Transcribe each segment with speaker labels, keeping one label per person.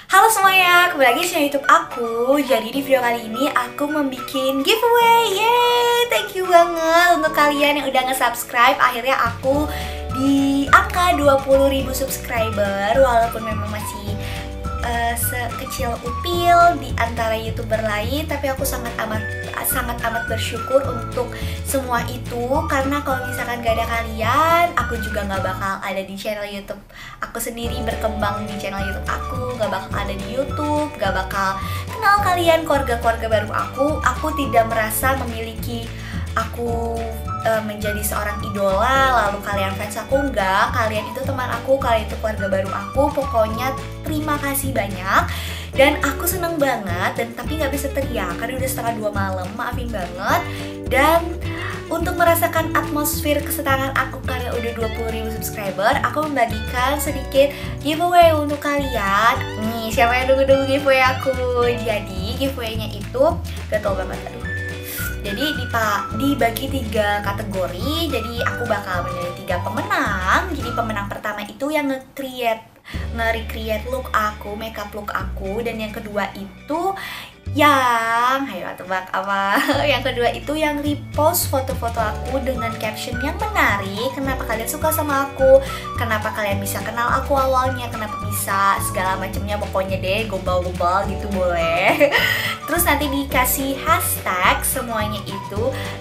Speaker 1: Halo semuanya, kembali lagi di channel YouTube aku. Jadi di video kali ini aku membuat giveaway. Yeay, thank you banget untuk kalian yang udah nge-subscribe. Akhirnya aku di angka 20.000 subscriber. Walaupun memang masih sekecil upil di antara YouTuber lain, tapi aku sangat amat bersyukur untuk semua itu. Karena kalau misalkan gak ada kalian, aku juga gak bakal ada di channel YouTube aku sendiri, berkembang di channel YouTube aku, gak bakal ada di YouTube, gak bakal kenal kalian, keluarga-keluarga baru aku tidak merasa memiliki aku menjadi seorang idola, lalu kalian fans aku. Enggak, kalian itu teman aku, kalian itu keluarga baru aku. Pokoknya terima kasih banyak. Dan aku seneng banget, dan tapi nggak bisa teriak karena udah setengah 2 malam, maafin banget. Dan untuk merasakan atmosfer kesenangan aku karena udah 20.000 subscriber, aku membagikan sedikit giveaway untuk kalian. Nih, siapa yang nunggu-nunggu giveaway aku? Jadi giveaway-nya itu gatel banget, aduh. Jadi dibagi 3 kategori. Jadi aku bakal memilih 3 pemenang. Jadi pemenang pertama itu yang nge-recreate look aku, makeup look aku. Dan yang kedua itu yang, ayo tebak apa? Yang kedua itu yang repost foto-foto aku dengan caption yang menarik. Kenapa kalian suka sama aku? Kenapa kalian bisa kenal aku awalnya? Kenapa bisa segala macamnya? Pokoknya deh, gombal-gombal gitu boleh. Terus nanti dikasih hashtag semuanya itu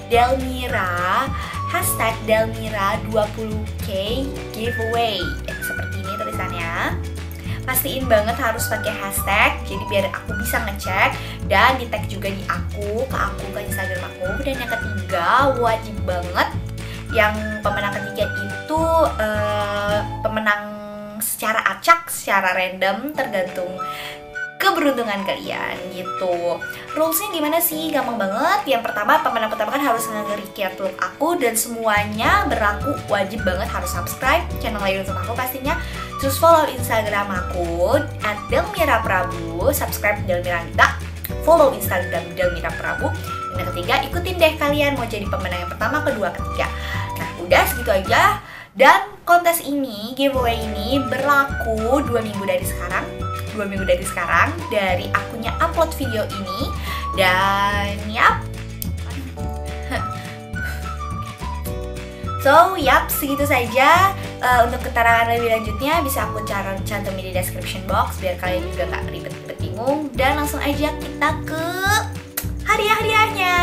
Speaker 1: Delmira, hashtag Delmira 20k giveaway. Seperti ini tulisannya. Pastiin banget harus pakai hashtag, jadi biar aku bisa ngecek dan di tag juga di ke Instagram aku. Dan yang ketiga, wajib banget yang pemenang ketiga itu pemenang secara acak, secara random, tergantung keberuntungan kalian gitu. Rulesnya gimana sih? Gampang banget. Yang pertama, pemenang pertama kan harus nge-recreate look aku, dan semuanya berlaku wajib banget harus subscribe channel YouTube aku pastinya. Terus follow Instagram aku @delmiraprabu, subscribe Delmira Anita, follow Instagram Delmira Prabu. Dan yang ketiga, ikutin deh kalian mau jadi pemenang yang pertama, kedua, ketiga. Nah, udah segitu aja. Dan kontes ini, giveaway ini berlaku 2 minggu dari sekarang. 2 minggu dari sekarang dari akunnya upload video ini. Dan yap. So, yap, segitu saja. Untuk keterangan lebih lanjutnya bisa aku cantumin di description box biar kalian juga gak ribet-ribet bingung. Dan langsung aja kita ke hadiah-hadiahnya.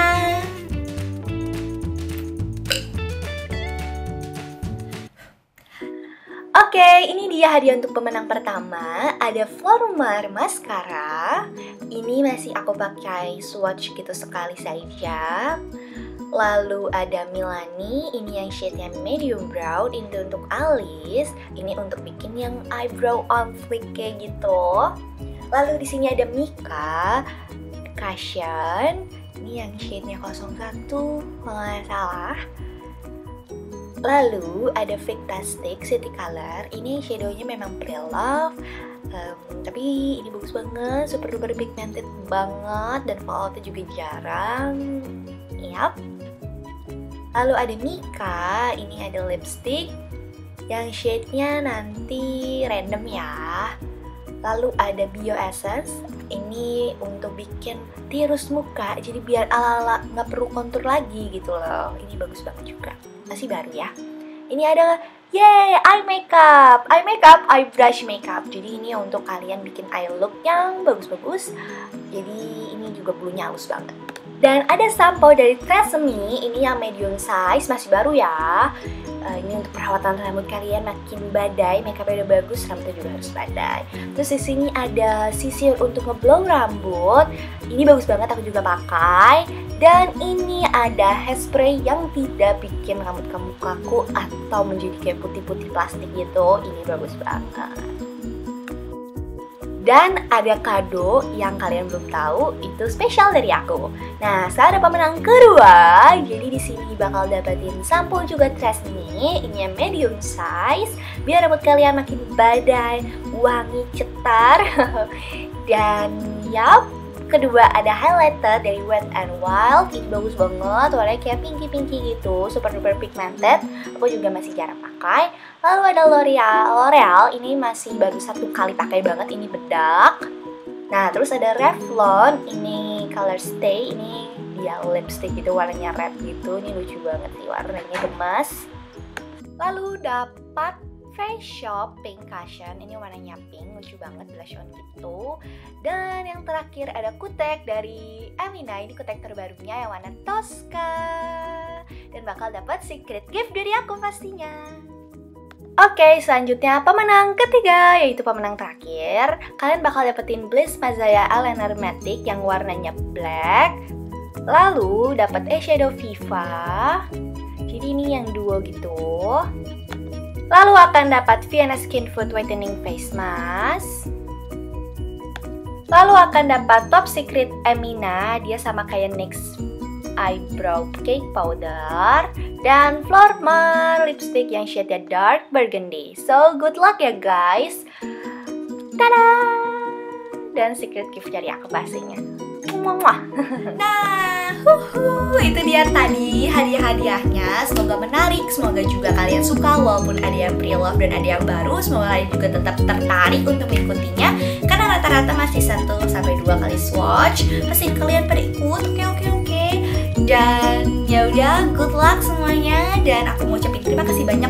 Speaker 1: Oke, ini dia hadiah untuk pemenang pertama. Ada Flormar Mascara. Ini masih aku pakai swatch gitu sekali saja. Lalu ada Milani, ini yang shade-nya medium brown, ini untuk alis, ini untuk bikin yang eyebrow on flick kayak gitu. Lalu di sini ada Mika, Cushion, ini yang shade-nya 01 kalau nggak salah. Lalu ada Victastic City Color, ini shadow-nya memang pre-love, tapi ini bagus banget, super duper pigmented banget, dan fallout-nya juga jarang. Yap. Lalu ada Mika, ini ada lipstick yang shade-nya nanti random ya. Lalu ada Bio Essence, ini untuk bikin tirus muka, jadi biar ala-ala nggak perlu kontur lagi gitu loh. Ini bagus banget juga, masih baru ya. Ini ada eye makeup, eye brush makeup. Jadi ini untuk kalian bikin eye look yang bagus-bagus. Jadi ini juga bulunya halus banget. Dan ada sampo dari Tresemme, ini yang medium size, masih baru ya. Ini untuk perawatan rambut kalian makin badai, makeupnya udah bagus, rambutnya juga harus badai. Terus di sini ada sisir untuk ngeblow rambut, ini bagus banget, aku juga pakai. Dan ini ada hairspray yang tidak bikin rambut kamu kaku atau menjadi kayak putih-putih plastik gitu, ini bagus banget. Dan ada kado yang kalian belum tahu, itu spesial dari aku. Nah, sekarang ada pemenang kedua. Jadi di sini bakal dapetin sampo juga Tresemme, ini yang medium size, biar rambut kalian makin badai, wangi, cetar. Dan yap, Kedua ada highlighter dari Wet n Wild. Ini bagus banget, warnanya kayak pinky gitu, super duper pigmented. Aku juga masih jarang pakai. Lalu ada L'Oreal, ini masih baru 1 kali pakai banget, ini bedak. Nah terus ada Revlon, ini Color Stay, ini dia lipstick gitu, warnanya red gitu. Ini lucu banget sih, warnanya gemas. Lalu dapat Face Shop Pink Cushion, ini warnanya pink, lucu banget, blush on gitu. Dan yang terakhir ada kutek dari Amina, ini kutek terbarunya yang warna Tosca. Dan bakal dapat secret gift dari aku pastinya. Oke, selanjutnya pemenang ketiga, yaitu pemenang terakhir. Kalian bakal dapetin Bliss Mazaya Eyeliner Matic yang warnanya black. Lalu dapat eyeshadow Viva, jadi ini yang duo gitu. Lalu akan dapat Vienna Skin Food Whitening Face Mask. Lalu akan dapat Top Secret Amina, dia sama kayak NYX Eyebrow Cake Powder. Dan Flormar lipstick yang shade-nya dark burgundy. So good luck ya guys. Tada! Dan secret gift dari aku pastinya. Nah, itu dia tadi hadiah-hadiahnya. Semoga menarik, semoga juga kalian suka. Walaupun ada yang pre-love dan ada yang baru, semoga kalian juga tetap tertarik untuk mengikutinya. Karena rata-rata masih 1-2 kali swatch. Pastiin kalian pada ikut, oke. Dan ya udah, good luck semuanya. Dan aku mau ucapin terima kasih banyak